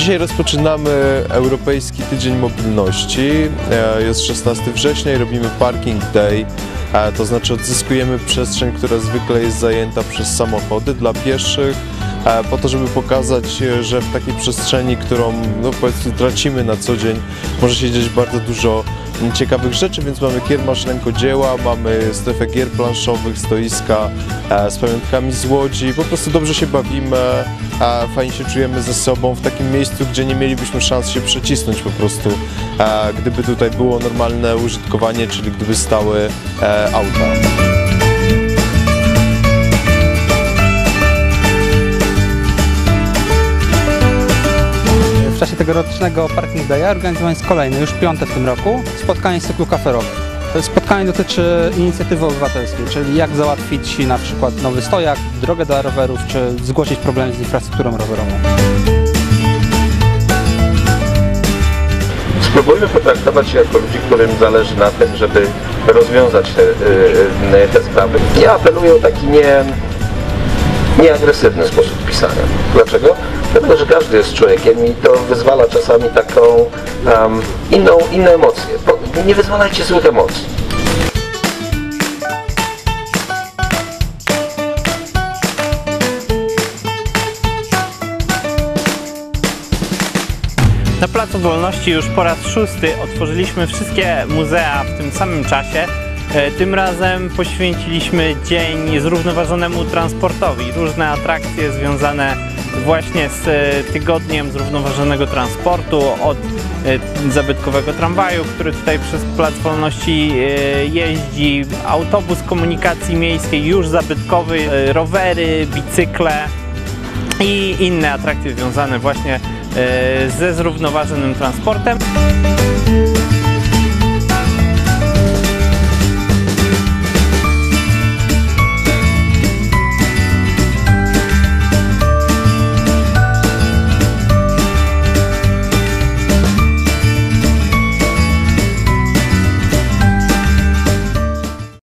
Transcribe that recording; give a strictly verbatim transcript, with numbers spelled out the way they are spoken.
Dzisiaj rozpoczynamy Europejski Tydzień Mobilności. Jest szesnastego września i robimy Parking Day, to znaczy odzyskujemy przestrzeń, która zwykle jest zajęta przez samochody dla pieszych, po to, żeby pokazać, że w takiej przestrzeni, którą no, powiedzmy tracimy na co dzień, może się dziać bardzo dużo ciekawych rzeczy, więc mamy kiermasz rękodzieła, mamy strefę gier planszowych, stoiska e, z pamiątkami z Łodzi, po prostu dobrze się bawimy, e, fajnie się czujemy ze sobą w takim miejscu, gdzie nie mielibyśmy szans się przecisnąć po prostu, e, gdyby tutaj było normalne użytkowanie, czyli gdyby stały e, auta. W czasie tegorocznego Parking Day'a organizowany jest kolejny, już piąte w tym roku, spotkanie z cyklu kaferowych. To spotkanie dotyczy inicjatywy obywatelskiej, czyli jak załatwić na przykład nowy stojak, drogę dla rowerów, czy zgłosić problemy z infrastrukturą rowerową. Spróbujmy potraktować się jako ludzi, którym zależy na tym, żeby rozwiązać te, te sprawy. Ja apeluję o taki nie, nieagresywny sposób pisania. Dlaczego? Dlatego, że każdy jest człowiekiem i to wyzwala czasami taką um, inną, inne emocje. Nie wyzwalajcie złych emocji. Na Placu Wolności już po raz szósty otworzyliśmy wszystkie muzea w tym samym czasie. Tym razem poświęciliśmy dzień zrównoważonemu transportowi. Różne atrakcje związane właśnie z tygodniem zrównoważonego transportu, od zabytkowego tramwaju, który tutaj przez Plac Wolności jeździ, autobus komunikacji miejskiej już zabytkowy, rowery, bicykle i inne atrakcje związane właśnie ze zrównoważonym transportem.